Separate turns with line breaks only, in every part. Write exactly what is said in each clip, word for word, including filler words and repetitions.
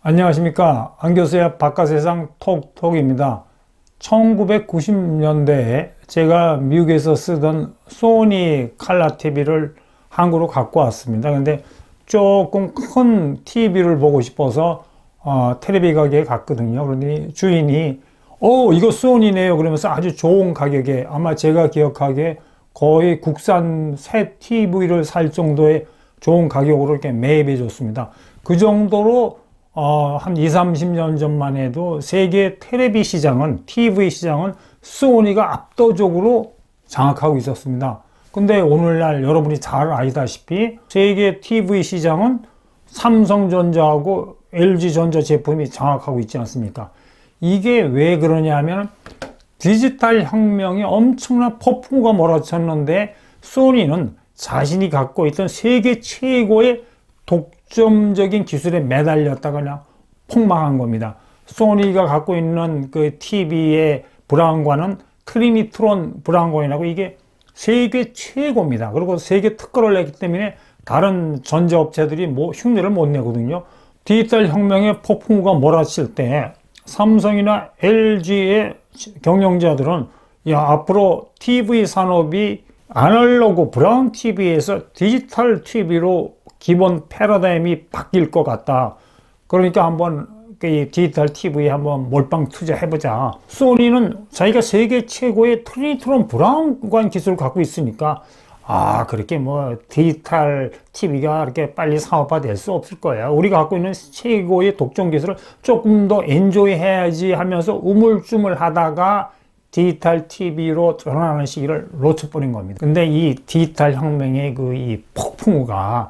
안녕하십니까. 안교수의 바깥세상 톡톡입니다. 천구백구십 년대에 제가 미국에서 쓰던 소니 칼라 티비를 한국으로 갖고 왔습니다. 근데 조금 큰 티비를 보고 싶어서 어, 텔레비 가게에 갔거든요. 그러더니 주인이 어 이거 소니네요 그러면서 아주 좋은 가격에, 아마 제가 기억하기에 거의 국산 새 티비를 살 정도의 좋은 가격으로 이렇게 매입해 줬습니다. 그 정도로 어, 한 이십, 삼십 년 전만 해도 세계 텔레비 시장은, 티비 시장은 소니가 압도적으로 장악하고 있었습니다. 근데 오늘날 여러분이 잘 아시다시피 세계 티비 시장은 삼성전자하고 엘지전자 제품이 장악하고 있지 않습니까? 이게 왜 그러냐 하면 디지털 혁명이 엄청난 폭풍우가 몰아쳤는데 소니는 자신이 갖고 있던 세계 최고의 독점적인 기술에 매달렸다가 그냥 폭망한 겁니다. 소니가 갖고 있는 그 티비의 브라운관은 트리니트론 브라운관이라고, 이게 세계 최고입니다. 그리고 세계 특허를 냈기 때문에 다른 전자업체들이 뭐 흉내를 못 내거든요. 디지털 혁명의 폭풍우가 몰아칠 때 삼성이나 엘지의 경영자들은 야, 앞으로 티비 산업이 아날로그 브라운 티비에서 디지털 티비로 기본 패러다임이 바뀔 것 같다. 그러니까 한번 이 디지털 티비에 한번 몰빵 투자해보자. 소니는 자기가 세계 최고의 트리니트론 브라운관 기술을 갖고 있으니까 아 그렇게 뭐 디지털 티비가 그렇게 빨리 사업화 될 수 없을 거야. 우리가 갖고 있는 최고의 독점 기술을 조금 더 엔조이 해야지 하면서 우물쭈물 하다가 디지털 티비로 전환하는 시기를 놓쳐버린 겁니다. 근데 이 디지털 혁명의 그 이 폭풍우가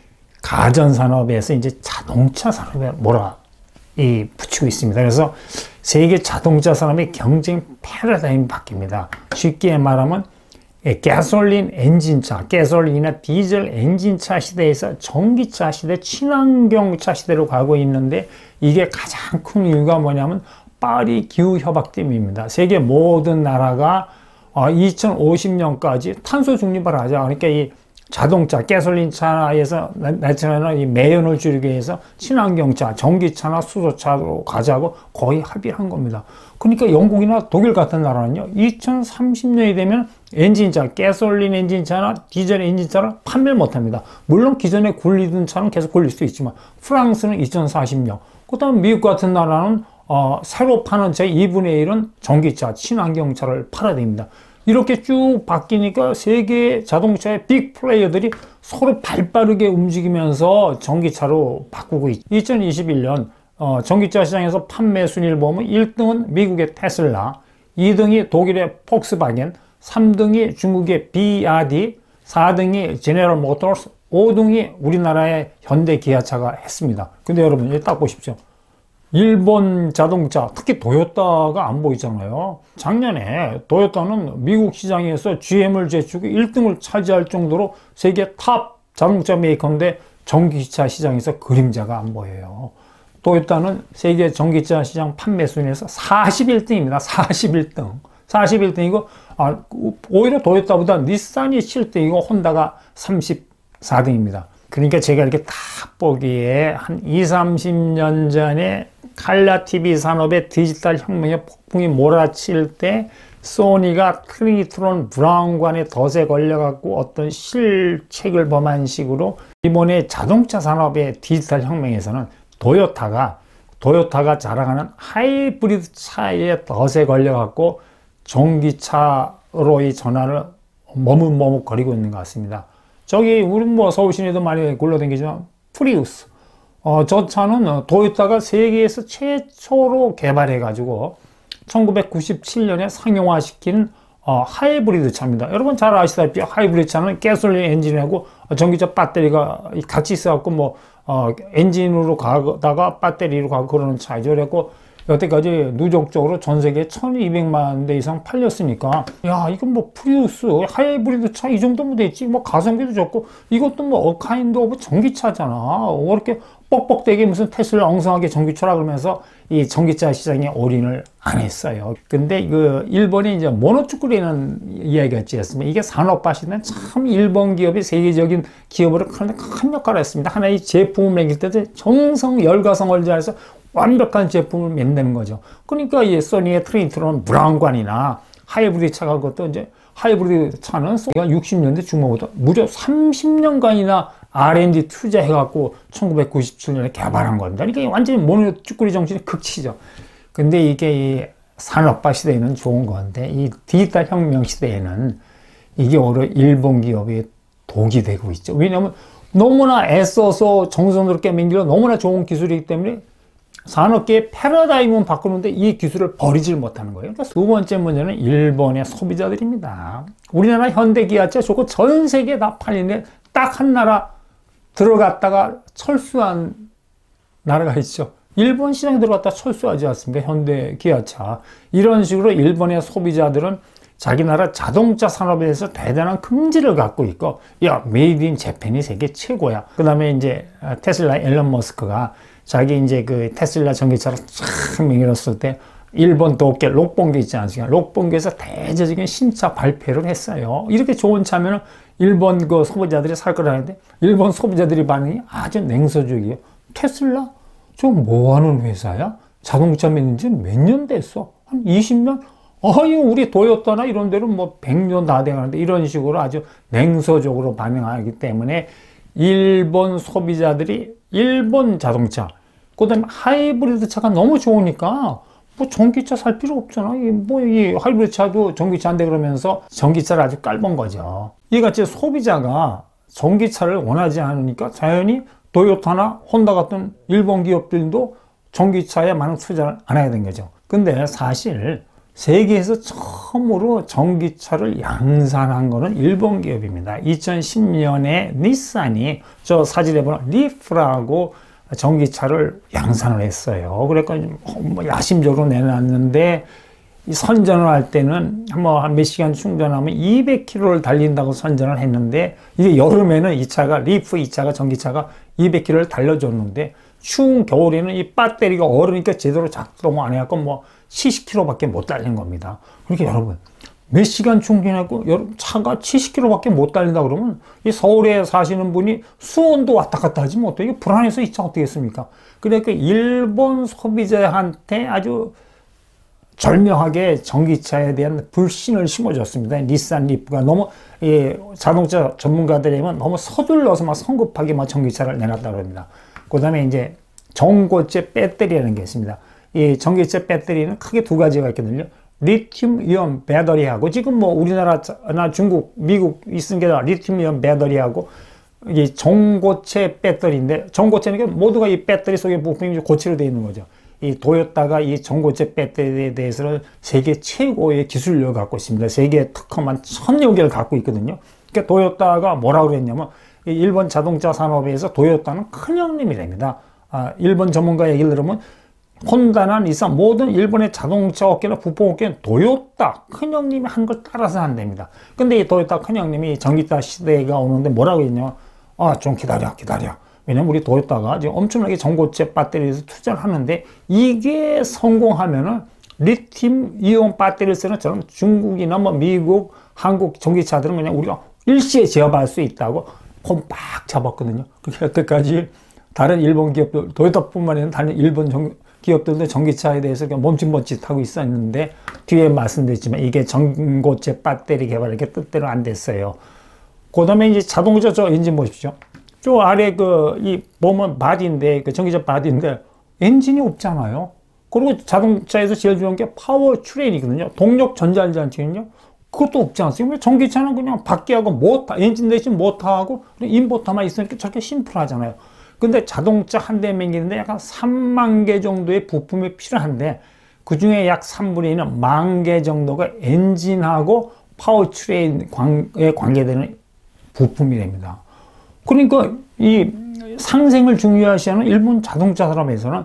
가전산업에서 이제 자동차 산업에 몰아 이 붙이고 있습니다. 그래서 세계 자동차 산업의 경쟁 패러다임이 바뀝니다. 쉽게 말하면 가솔린 엔진차, 가솔린이나 디젤 엔진차 시대에서 전기차 시대, 친환경차 시대로 가고 있는데, 이게 가장 큰 이유가 뭐냐면 파리 기후협약 때문입니다. 세계 모든 나라가 이천오십 년까지 탄소 중립을 하자. 그러니까 이 자동차, 가솔린 차에서 나타나는 이 매연을 줄이기 위해서 친환경차, 전기차나 수소차로 가자고 거의 합의를 한 겁니다. 그러니까 영국이나 독일 같은 나라는요, 이천삼십 년이 되면 엔진차, 가솔린 엔진차나 디젤 엔진차를 판매를 못 합니다. 물론 기존에 굴리던 차는 계속 굴릴 수 있지만, 프랑스는 이천사십 년, 그 다음 미국 같은 나라는 어, 새로 파는 제 이분의 일은 전기차, 친환경차를 팔아야 됩니다. 이렇게 쭉 바뀌니까 세계 자동차의 빅 플레이어들이 서로 발빠르게 움직이면서 전기차로 바꾸고 있죠. 이천이십일 년 어, 전기차 시장에서 판매 순위를 보면 일 등은 미국의 테슬라, 이 등이 독일의 폭스바겐, 삼 등이 중국의 비아디, 사 등이 제네럴 모터스, 오 등이 우리나라의 현대 기아차가 했습니다. 근데 여러분 여기 딱 보십시오. 일본 자동차, 특히 도요타가 안 보이잖아요. 작년에 도요타는 미국 시장에서 지엠을 제치고 일 등을 차지할 정도로 세계 탑 자동차 메이커인데 전기차 시장에서 그림자가 안 보여요. 도요타는 세계 전기차 시장 판매 순위에서 사십일 등입니다. 사십일 등. 사십일 등이고, 아, 오히려 도요타보다 닛산이 칠 등이고 혼다가 삼십사 등입니다. 그러니까 제가 이렇게 딱 보기에 한 이십, 삼십 년 전에 칼라 티비 산업의 디지털 혁명의 폭풍이 몰아칠 때 소니가 트리니트론 브라운관에 덫에 걸려갖고 어떤 실책을 범한 식으로, 이번에 자동차 산업의 디지털 혁명에서는 도요타가 도요타가 자랑하는 하이브리드 차의 덫에 걸려갖고 전기차로 이 전환을 머뭇머뭇거리고 있는 것 같습니다. 저기 우리 뭐 서울 시내도 많이 굴러다니지만 프리우스, 어, 저 차는 도요타가 세계에서 최초로 개발해 가지고 천구백구십칠 년에 상용화시킨 어, 하이브리드 차입니다. 여러분 잘 아시다시피 하이브리드 차는 가솔린 엔진하고 전기차 배터리가 같이 있어 갖고 뭐 어, 엔진으로 가다가 배터리로 가고 그러는 차이죠. 그래갖고 여태까지 누적적으로 전 세계 천이백만 대 이상 팔렸으니까, 야, 이건 뭐 프리우스, 하이브리드 차 이 정도면 됐지. 뭐 가성비도 좋고, 이것도 뭐 어카인드 오브 전기차잖아. 뭐 이렇게 뻑뻑대게 무슨 테슬라 엉성하게 전기차라 그러면서 이 전기차 시장에 올인을 안 했어요. 근데 그 일본이 이제 모노축구라는 이야기가 있지 않습니까? 이게 산업화시대는 참 일본 기업이 세계적인 기업으로 큰, 큰 역할을 했습니다. 하나의 제품을 매길 때도 정성, 열과성을 다해서 완벽한 제품을 만드는 거죠. 그러니까 이 소니의 트리니티로는 브라운관이나 하이브리드 차가 그것도 이제 하이브리드 차는 소니가 육십 년대 중반부터 무려 삼십 년간이나 알 앤 디 투자해갖고 천구백구십칠 년에 개발한 겁니다. 그러니까 완전히 모노쭈꾸리 정신의 극치죠. 근데 이게 이 산업화 시대에는 좋은 건데 이 디지털 혁명 시대에는 이게 오히려 일본 기업이 독이 되고 있죠. 왜냐하면 너무나 애써서 정성스럽게 만들어 너무나 좋은 기술이기 때문에 산업계의 패러다임은 바꾸는데 이 기술을 버리질 못하는 거예요. 그러니까 두 번째 문제는 일본의 소비자들입니다. 우리나라 현대기아차 좋고 전 세계에 다 팔리는데 딱 한 나라 들어갔다가 철수한 나라가 있죠. 일본 시장에 들어갔다 철수하지 않습니까? 현대기아차. 이런 식으로 일본의 소비자들은 자기 나라 자동차 산업에 대해서 대단한 긍지를 갖고 있고, 야, 메이드 인 재팬이 세계 최고야. 그 다음에 이제 테슬라 앨런 머스크가 자기 이제 그 테슬라 전기차를 쫙 매겼을 때 일본 도쿄 록본교 있지 않습니까? 록본교에서 대대적인 신차 발표를 했어요. 이렇게 좋은 차면은 일본 그 소비자들이 살 거라는데 일본 소비자들이 반응이 아주 냉소적이에요. 테슬라? 저 뭐 하는 회사야? 자동차 만든 지 몇 년 됐어? 한 이십 년? 어이, 우리 도요타나 이런 데는 뭐 백 년 다 돼가는데 이런 식으로 아주 냉소적으로 반응하기 때문에 일본 소비자들이 일본 자동차, 그 다음에 하이브리드 차가 너무 좋으니까 뭐 전기차 살 필요 없잖아. 뭐 이 하이브리드 차도 전기차 한대 그러면서 전기차를 아주 깔본 거죠. 이같이 소비자가 전기차를 원하지 않으니까 자연히 도요타나 혼다 같은 일본 기업들도 전기차에 많은 투자를 안 하게 된 거죠. 근데 사실 세계에서 처음으로 전기차를 양산한 거는 일본 기업입니다. 이천십 년에 닛산이 저 사진에 보면 리프라고 전기차를 양산을 했어요. 그러니까 뭐 야심적으로 내놨는데 선전을 할 때는 뭐 한 몇 시간 충전하면 이백 킬로미터를 달린다고 선전을 했는데 이게 여름에는 이 차가 리프 이 차가 전기차가 이백 킬로미터를 달려줬는데 추운 겨울에는 이 배터리가 얼으니까 제대로 작동 안 해갖고 뭐 칠십 킬로미터밖에 못 달린 겁니다. 그러니까 여러분 몇 시간 충전하고 차가 칠십 킬로미터밖에 못 달린다 그러면 이 서울에 사시는 분이 수원도 왔다 갔다 하지 못해. 이게 불안해서 이 차 어떻게 했습니까? 그러니까 일본 소비자한테 아주 절묘하게 전기차에 대한 불신을 심어줬습니다. 닛산 리프가 너무 이 자동차 전문가들이면 너무 서둘러서 막 성급하게 막 전기차를 내놨다 그럽니다. 그 다음에 이제 전고체 배터리라는 게 있습니다. 이 전기차 배터리는 크게 두 가지가 있거든요. 리튬 이온 배터리하고 지금 뭐 우리나라나 중국, 미국 있으니까 리튬 이온 배터리하고 이 전고체 배터리인데 전고체는 모두가 이 배터리 속에 부품이 고체로 되어 있는 거죠. 이 도요타가 이 전고체 배터리에 대해서는 세계 최고의 기술력을 갖고 있습니다. 세계 특허만 천여 개를 갖고 있거든요. 그러니까 도요타가 뭐라고 그랬냐면 이 일본 자동차 산업에서 도요타는 큰형님이 됩니다. 아, 일본 전문가 얘기를 들으면 혼다나 닛산 모든 일본의 자동차 업계나 부품 업계는 도요타 큰형님이 한 걸 따라서 한답니다. 근데 이 도요타 큰형님이 전기차 시대가 오는데 뭐라고 했냐면 아, 좀 기다려 기다려. 왜냐면 우리 도요타가 지금 엄청나게 전고체 배터리에서 투자를 하는데 이게 성공하면은 리튬 이온 배터리를 쓰는 저런 중국이나 뭐 미국, 한국 전기차들은 그냥 우리가 일시에 제어할 수 있다고 폼 빡 잡았거든요. 그렇게 여태까지 다른 일본 기업들, 도요타뿐만 아니라 다른 일본 전, 기업들도 전기차에 대해서 그냥 멈칫멈칫하고 있었는데 뒤에 말씀드렸지만 이게 전고체 배터리 개발이 이렇게 뜻대로 안 됐어요. 그 다음에 이제 자동차 저 엔진 보십시오. 저 아래 그, 이, 보면 바디인데, 그 전기차 바디인데, 엔진이 없잖아요. 그리고 자동차에서 제일 중요한 게 파워 트레인이거든요. 동력 전자장치는요. 그것도 없지 않습니까? 전기차는 그냥 바퀴하고 모터, 엔진 대신 모터하고 인버터만 있으니까 저렇게 심플하잖아요. 근데 자동차 한 대 매기는데 약간 삼만 개 정도의 부품이 필요한데, 그 중에 약 삼분의 일은 만 개 정도가 엔진하고 파워 트레인에 관계되는 부품이 됩니다. 그러니까 이 상생을 중요시하는 일본 자동차 산업에서는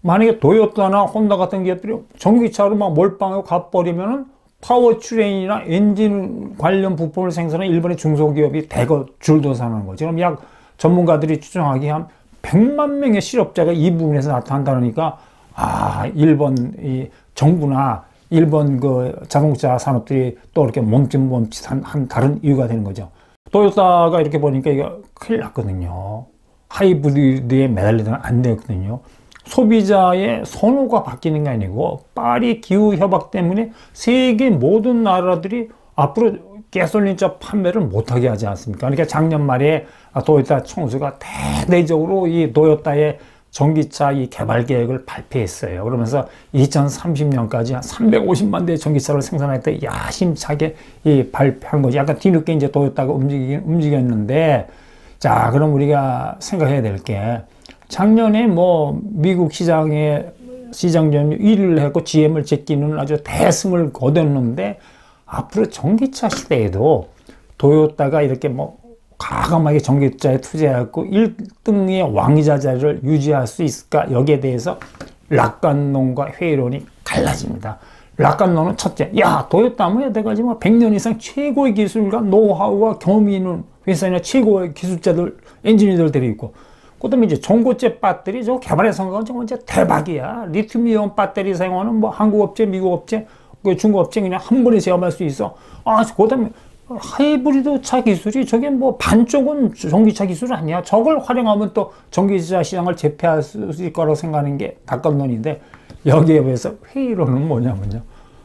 만약에 도요타나 혼다 같은 기업들이 전기차로 막 몰빵하고 가버리면은 파워트레인이나 엔진 관련 부품을 생산하는 일본의 중소기업이 대거 줄도서는 거죠. 그럼 약 전문가들이 추정하기에 한 백만 명의 실업자가 이 부분에서 나타난다니까, 아, 일본 이 정부나 일본 그 자동차 산업들이 또 이렇게 멈칫멈칫한 한 다른 이유가 되는 거죠. 도요타가 이렇게 보니까 이거 큰일 났거든요. 하이브리드에 매달리면 안 되거든요. 소비자의 선호가 바뀌는 게 아니고 파리 기후 협약 때문에 세계 모든 나라들이 앞으로 가솔린차 판매를 못하게 하지 않습니까? 그러니까 작년 말에 도요타 총수가 대대적으로 이 도요타의 전기차 이 개발 계획을 발표했어요. 그러면서 이천삼십 년까지 한 삼백오십만 대의 전기차를 생산하겠다 야심차게 이 발표한 거지. 약간 뒤늦게 이제 도요타가 움직이, 움직였는데, 자, 그럼 우리가 생각해야 될 게, 작년에 뭐 미국 시장에 시장 점유율 일 위를 했고 지엠을 제끼는 아주 대승을 거뒀는데, 앞으로 전기차 시대에도 도요타가 이렇게 뭐 과감하게 전기차에 투자하고 일 등의 왕자 자리를 유지할 수 있을까? 여기에 대해서 락간론과 회의론이 갈라집니다. 락간론은 첫째, 야, 도요타 뭐 여태까지 뭐 백 년 이상 최고의 기술과 노하우와 경험이 있는 회사나 최고의 기술자들, 엔지니어들이 있고, 그 다음에 이제 전고체 배터리 저 개발의 성과가 정말 진짜 대박이야. 리튬이온 배터리 사용하는 뭐 한국 업체, 미국 업체, 중국 업체 그냥 한 번에 제압할 수 있어. 아, 그 다음에 하이브리드 차 기술이 저게 뭐 반쪽은 전기차 기술 아니야. 저걸 활용하면 또 전기차 시장을 제패할 수 있을 거라고 생각하는 게 닭감론인데, 여기에 비해서 회의론은 뭐냐면요.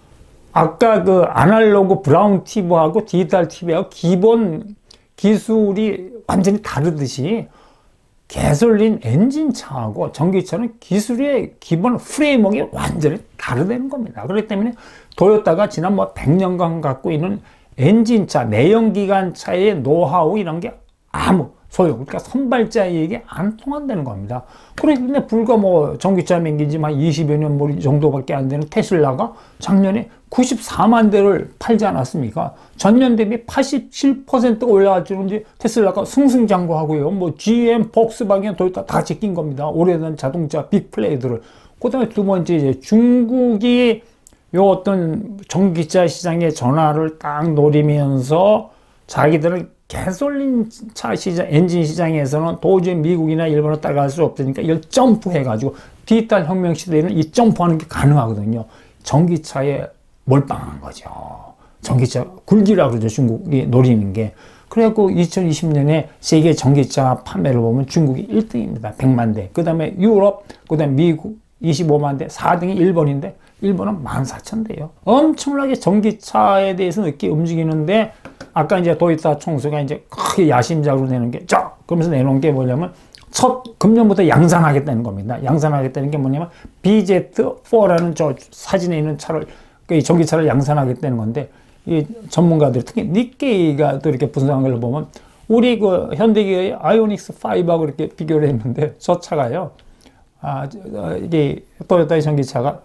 아까 그 아날로그 브라운 튜브하고 디지털 튜브하고 기본 기술이 완전히 다르듯이 가솔린 엔진차하고 전기차는 기술의 기본 프레임워크가 완전히 다르다는 겁니다. 그렇기 때문에 도요타가 지난 뭐 백 년간 갖고 있는 엔진차, 내연기관차의 노하우 이런 게 아무 소용, 그러니까 선발자에게 안 통한다는 겁니다. 그런데 불과 뭐 전기차 맹긴 지 한 이십여 년 정도밖에 안 되는 테슬라가 작년에 구십사만 대를 팔지 않았습니까? 전년 대비 팔십칠 퍼센트가 올라갔는지 테슬라가 승승장구하고요. 뭐 지엠, 폭스바겐, 도요타 다 제낀 겁니다. 오래된 자동차 빅플레이들을. 그 다음에 두 번째 이제 중국이 요 어떤 전기차 시장의 전환을 딱 노리면서 자기들은 가솔린 차 시장, 엔진 시장에서는 도저히 미국이나 일본을 따라갈 수 없으니까 이걸 점프해가지고 디지털 혁명 시대에는 이 점프하는 게 가능하거든요. 전기차에 몰빵한 거죠. 전기차 굴기라고 그러죠. 중국이 노리는 게. 그래갖고 이천이십 년에 세계 전기차 판매를 보면 중국이 일 등입니다. 백만 대. 그 다음에 유럽, 그 다음에 미국 이십오만 대, 사 등이 일본인데 일본은 만 사천 대요. 엄청나게 전기차에 대해서 늦게 움직이는데, 아까 이제 도요타 총수가 이제 크게 야심작으로 내는 게, 자, 그러면서 내놓은 게 뭐냐면, 첫 금년부터 양산하겠다는 겁니다. 양산하겠다는 게 뭐냐면, 비제트 포라는 저 사진에 있는 차를, 그 전기차를 양산하겠다는 건데, 이 전문가들, 특히 니케이가 또 이렇게 분석한 걸 보면, 우리 그 현대기아의 아이오닉스 파이브하고 이렇게 비교를 했는데, 저 차가요. 아, 이게 토요타의 전기차가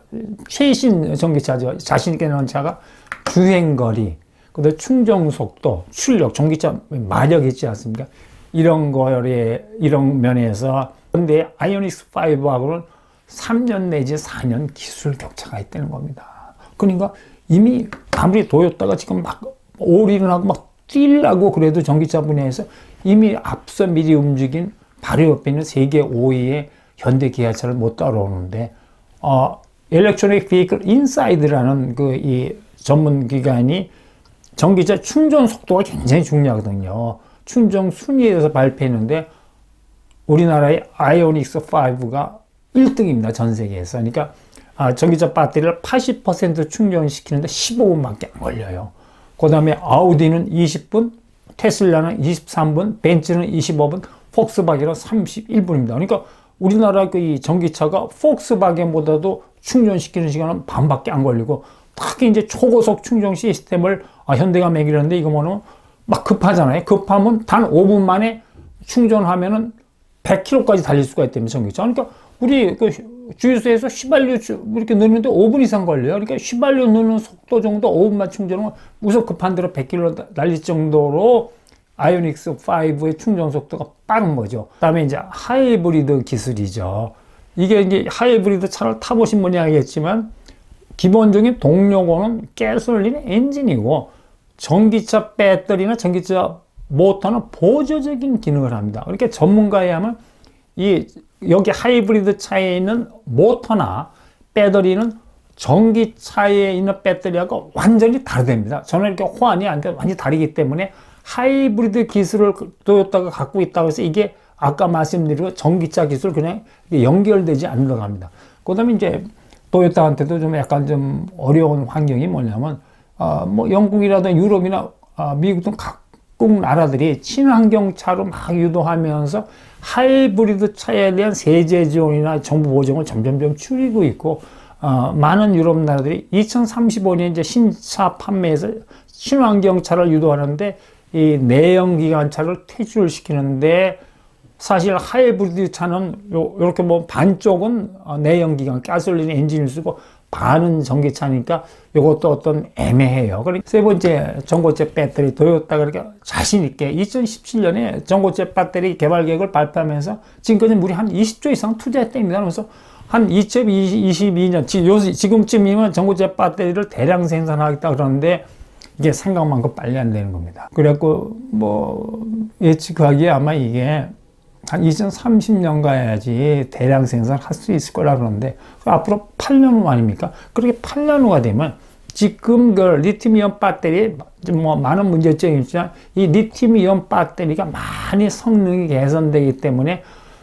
최신 전기차죠. 자신있게 나온 차가 주행거리, 그다음에 충전속도, 출력, 전기차 마력 있지 않습니까? 이런 거에, 이런 면에서. 근데 아이오닉스 파이브하고는 삼 년 내지 사 년 기술 격차가 있다는 겁니다. 그러니까 이미 아무리 도요타가 지금 막 올인을 하고 막 뛰려고 그래도 전기차 분야에서 이미 앞서 미리 움직인 바로 옆에 있는 세계 오 위의 현대 기아차를 못 따라오는데, 어, Electronic Vehicle Inside라는 그 이 전문 기관이 전기차 충전 속도가 굉장히 중요하거든요. 충전 순위에 대해서 발표했는데, 우리나라의 아이오닉스 파이브가 일 등입니다. 전 세계에서. 그러니까, 아, 전기차 배터리를 팔십 퍼센트 충전시키는데 십오 분밖에 안 걸려요. 그 다음에 아우디는 이십 분, 테슬라는 이십삼 분, 벤츠는 이십오 분, 폭스바겐은 삼십일 분입니다. 그러니까 우리나라 그 이 전기차가 폭스바겐보다도 충전시키는 시간은 반밖에 안 걸리고, 특히 이제 초고속 충전 시스템을 아, 현대가 매기는데, 이거 뭐는 막 급하잖아요. 급하면 단 오 분 만에 충전하면은 백 킬로미터까지 달릴 수가 있다면 전기차. 그러니까 우리 그 주유소에서 휘발유 이렇게 넣는데 오 분 이상 걸려요. 그러니까 휘발유 넣는 속도 정도 오 분만 충전하면 우선 급한 대로 백 킬로미터 달릴 정도로 아이오닉스 파이브의 충전 속도가 빠른 거죠. 그 다음에 이제 하이브리드 기술이죠. 이게 이제 하이브리드 차를 타보신 분이 알겠지만 기본적인 동력원은 가솔린 엔진이고 전기차 배터리나 전기차 모터는 보조적인 기능을 합니다. 그렇게 전문가에 하면 이 여기 하이브리드 차에 있는 모터나 배터리는 전기차에 있는 배터리하고 완전히 다르답니다. 저는 이렇게 호환이 안 돼 완전히 다르기 때문에 하이브리드 기술을 토요타가 갖고 있다고 해서 이게 아까 말씀드린 전기차 기술 그냥 연결되지 않는다고 합니다. 그 다음에 이제 토요타한테도 좀 약간 좀 어려운 환경이 뭐냐면 어, 뭐 영국이라든 유럽이나 어, 미국 등 각국 나라들이 친환경차로 막 유도하면서 하이브리드 차에 대한 세제 지원이나 정부 보정을 점점점 줄이고 있고 어, 많은 유럽 나라들이 이천삼십오 년 이제 신차 판매에서 친환경차를 유도하는데 이 내연기관차를 퇴출을 시키는데 사실 하이브리드 차는 요, 요렇게 뭐 반쪽은 내연기관 가솔린 엔진을 쓰고 반은 전기차니까 이것도 어떤 애매해요. 그리고 세 번째 전고체 배터리 토요타가 그렇게 자신있게 이천십칠 년에 전고체 배터리 개발 계획을 발표하면서 지금까지 무려 한 이십 조 이상 투자했답니다. 그래서 한 이천이십이 년 지금쯤이면 전고체 배터리를 대량 생산하겠다 그러는데 이게 생각만큼 빨리 안 되는 겁니다. 그래갖고 뭐 예측하기에 아마 이게 한 이천삼십 년 가야지 대량 생산할 수 있을 거라 그러는데 앞으로 팔 년 후 아닙니까? 그렇게 팔 년 후가 되면 지금 그 리튬이온 배터리 뭐 많은 문제점이 있지만 이 리튬이온 배터리가 많이 성능이 개선되기 때문에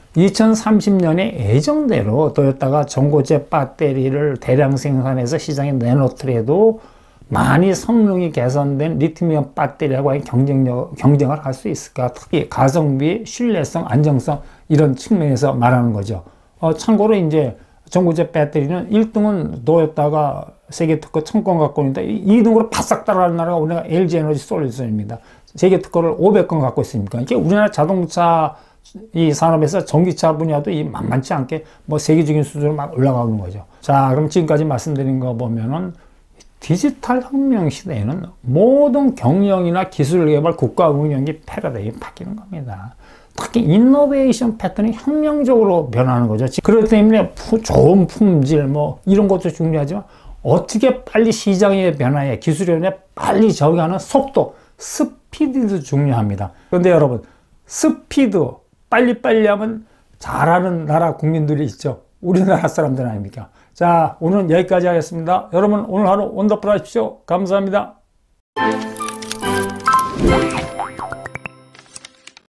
이천삼십 년에 예정대로 토요타가 전고체 배터리를 대량 생산해서 시장에 내놓더라도 많이 성능이 개선된 리튬이온 배터리하고 경쟁력, 경쟁을 할 수 있을까? 특히 가성비, 신뢰성, 안정성 이런 측면에서 말하는 거죠. 어, 참고로 이제 전고체 배터리는 일 등은 토요타가 세계 특허 청권 갖고 있는데 이 등으로 바싹 따라가는 나라가 우리나라 엘지에너지 솔루션입니다. 세계 특허를 오백 건 갖고 있으니까 이게 우리나라 자동차 이 산업에서 전기차 분야도 이 만만치 않게 뭐 세계적인 수준으로 막 올라가는 거죠. 자, 그럼 지금까지 말씀드린 거 보면은 디지털 혁명 시대에는 모든 경영이나 기술 개발, 국가 운영이 패러다임이 바뀌는 겁니다. 특히 이노베이션 패턴이 혁명적으로 변하는 거죠. 그렇기 때문에 좋은 품질 뭐 이런 것도 중요하지만 어떻게 빨리 시장의 변화에 기술의 변화에 빨리 적응하는 속도, 스피드도 중요합니다. 그런데 여러분 스피드 빨리빨리 하면 잘하는 나라 국민들이 있죠. 우리나라 사람들 아닙니까? 자, 오늘은 여기까지 하겠습니다. 여러분 오늘 하루 원더풀 하십시오. 감사합니다.